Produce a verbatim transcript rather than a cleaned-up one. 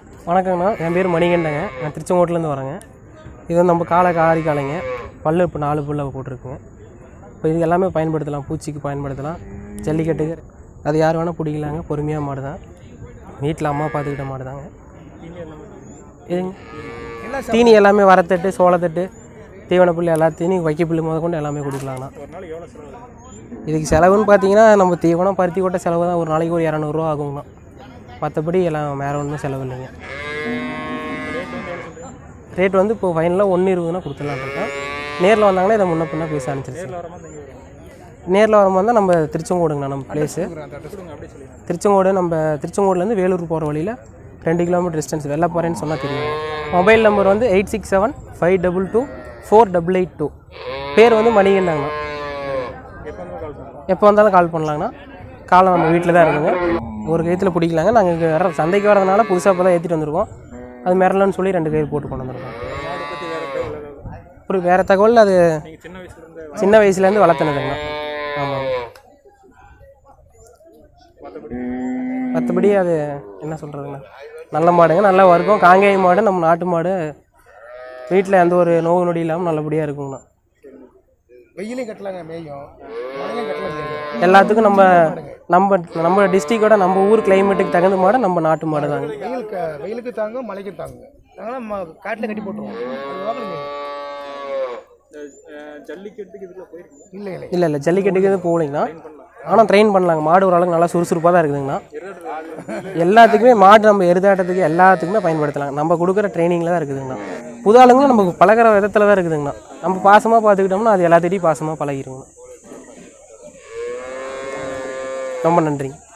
வணக்கங்கண்ணா, என் பேர் மணிகண்டங்க. நான் திருச்செங்கோட்டிலேருந்து வரேங்க. இது வந்து நம்ம காலை காரி காலைங்க. பல்லு இப்போ நாலு புல்ல போட்டிருக்குங்க. இப்போ இது எல்லாமே பயன்படுத்தலாம். பூச்சிக்கு பயன்படுத்தலாம், ஜல்லிக்கட்டுக்கு அது யார் வேணால் பிடிக்கலாங்க. பொறுமையாக மாடு தான், வீட்டில் அம்மா பார்த்துக்கிட்ட மாடு தாங்க. இதுங்க தீனி எல்லாமே வரத்தட்டு, சோளத்தட்டு, தீவன புல் எல்லா தீனி, வைக்க புல் முத கொண்டு எல்லாமே கொடுக்கலாங்கண்ணா. இதுக்கு செலவுன்னு பார்த்தீங்கன்னா நம்ம தீவனம் பருத்தி கொட்டை செலவு தான். ஒரு நாளைக்கு ஒரு இரநூறுவா ஆகுங்கண்ணா. மற்றபடி எல்லாம் வேறு ஒன்றும் செலவு இல்லைங்க. ரேட் வந்து இப்போ ஃபைனலாக ஒன்று இருபதுனா கொடுத்துடலாம் இருக்கேன். நேரில் வந்தாங்கன்னா இதை முன்ன பின்னா பேச அனுப்பிச்சிருச்சு. நேரில் வரும்போது தான் நம்ம திருச்செங்கோடுங்கண்ணா நம்ம பிளேஸு. திருச்செங்கோடு நம்ம திருச்செங்கோடுலேருந்து வேலூர் போகிற வழியில் ரெண்டு கிலோமீட்டர் டிஸ்டன்ஸ். வெளில போகிறேன்னு சொன்னால் தெரியும். மொபைல் நம்பர் வந்து eight six seven five double two four double eight two. பேர் வந்து மணிகண்டாங்கண்ணா. எப்போ வந்தாலும் கால் பண்ணலாங்கண்ணா. காலை நம்ம வீட்டில் தான் இருக்குங்க. ஒரு கைத்தில் பிடிக்கலாங்க. நாங்கள் இங்கே வர சந்தைக்கு வரதுனால புதுசாக இப்போ தான் ஏற்றிட்டு வந்துருக்கோம். அது மிரலன்னு சொல்லி ரெண்டு கயிறு போட்டு கொண்டு வந்துருக்கோம். அப்புறம் வேறு தகவல் அது சின்ன வயசுலேருந்து வளர்த்துனதுங்கண்ணா. ஆமாங்க. மற்றபடி அது என்ன சொல்கிறதுங்கண்ணா, நல்ல மாடுங்க, நல்லா வர்க்கம். காங்கேயம் மாடு, நம்ம நாட்டு மாடு. வீட்டில் எந்த ஒரு நோவு நொடி இல்லாமல் நல்லபடியாக இருக்குங்கண்ணா. வெயிலையும் கட்டலாங்க, மேயும் மழையும் கட்டலாம். எல்லாத்துக்கும் நம்ம நம்ம நம்ம டிஸ்ட்ரிக்டோட நம்ம ஊர் கிளைமேட்டுக்கு தகுந்த மாடு நம்ம நாட்டு மாடு தாங்க. வெயிலுக்கு வெயிலுக்கு தாங்கும், மழைக்கு தாங்குங்க. அதனால் நம்ம காட்டில் கட்டி போட்டுருவோம். ஜல்லிக்கட்டுக்கு இதில் போயிருக்கீங்க? இல்லை இல்லை இல்லை இல்லை ஜல்லிக்கட்டுக்கு எதுவும் போகலைங்கண்ணா. ஆனால் ட்ரெயின் பண்ணலாங்க. மாடு ஓரளவுக்கு நல்லா சுறுசுறுப்பாக தான் இருக்குதுங்கண்ணா. எல்லாத்துக்குமே மாடு நம்ம எருதாட்டத்துக்கு எல்லாத்துக்குமே பயன்படுத்தலாம். நம்ம கொடுக்குற ட்ரைனிங்கில் தான் இருக்குதுங்கண்ணா. புது ஆளுங்களும் நம்ம பழகிற விதத்தில் தான் இருக்குதுங்கண்ணா. நம்ம பாசமாக பார்த்துக்கிட்டோம்னா அது எல்லாத்திட்டையும் பாசமாக பழகிருங்கண்ணா. ரொம்ப நன்றிங்க.